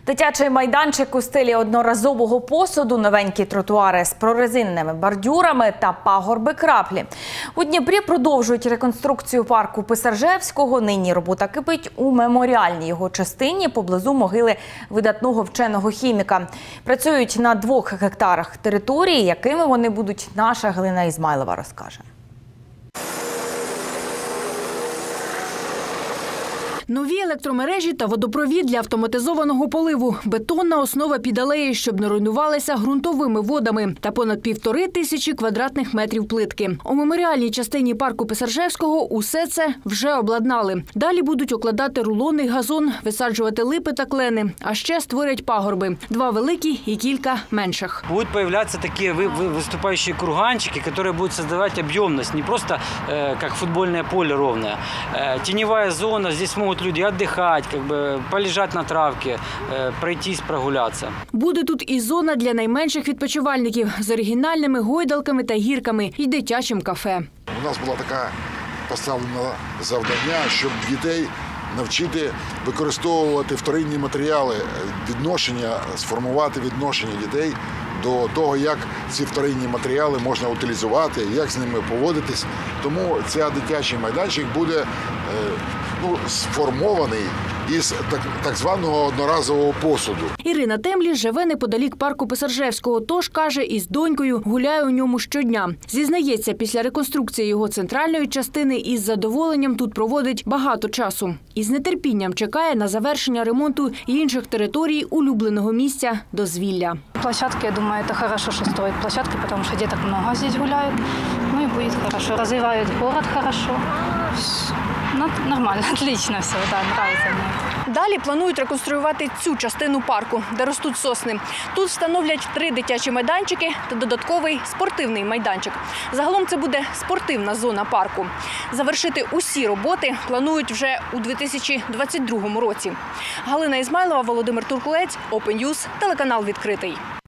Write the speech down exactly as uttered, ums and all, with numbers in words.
Дитячий майданчик у стилі одноразового посуду, новенькі тротуари з прорезиненими бордюрами та пагорби краплі. У Дніпрі продовжують реконструкцію парку Писаржевського. Нині робота кипить у меморіальній його частині поблизу могили видатного вченого хіміка. Працюють на двох гектарах території, якими вони будуть, наша Галина Ізмайлова розкаже. Нові електромережі та водопровід для автоматизованого поливу, бетонна основа під алеєю, щоб не руйнувалися ґрунтовими водами, та понад півтори тисячі квадратних метрів плитки. У меморіальній частині парку Писаржевського усе це вже обладнали. Далі будуть укладати рулонний газон, висаджувати липи та клени, а ще створять пагорби. Два великі і кілька менших. Будуть появляться такі виступаючі курганчики, які будуть створювати об'ємність, не просто як футбольне поле ровне. Тіньова зона, здесь можуть люди отдыхать, как бы полежать на травке, пройтись, прогулятися. Буде тут і зона для найменших відпочивальників з оригінальними гойдалками та гірками і дитячим кафе. У нас була така поставлена завдання, щоб дітей навчити використовувати вторинні матеріали, відношення, сформувати відношення дітей до того, як ці вторинні матеріали можна утилізувати, як з ними поводитись. Тому цей дитячий майданчик буде ну, сформований із так, так званого одноразового посуду. Ірина Темлі живе неподалік парку Писаржевського, тож, каже, із донькою гуляє у ньому щодня. Зізнається, після реконструкції його центральної частини із задоволенням тут проводить багато часу. І з нетерпінням чекає на завершення ремонту інших територій улюбленого місця дозвілля. Площадки, я думаю, это хорошо, что строят площадки, потому что деток много здесь гуляют. Ну и будет хорошо. Развивают город хорошо. Ну, нормально, отлично все, да, нравится мне. Далі планують реконструювати цю частину парку, де ростуть сосни. Тут встановлять три дитячі майданчики та додатковий спортивний майданчик. Загалом це буде спортивна зона парку. Завершити усі роботи планують вже у дві тисячі двадцять другому році. Галина Ізмайлова, Володимир Туркулець, Open News, телеканал «Відкритий».